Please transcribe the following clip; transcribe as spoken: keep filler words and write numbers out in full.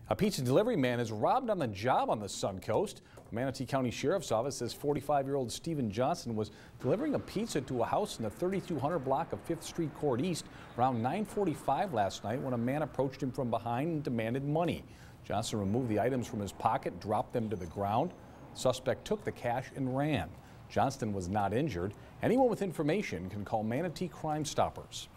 A pizza delivery man is robbed on the job on the Suncoast. Manatee County Sheriff's Office says forty-five-year-old Stephen Johnson was delivering a pizza to a house in the thirty-two hundred block of fifth Street Court East around nine forty-five last night when a man approached him from behind and demanded money. Johnson removed the items from his pocket, dropped them to the ground. The suspect took the cash and ran. Johnston was not injured. Anyone with information can call Manatee Crime Stoppers.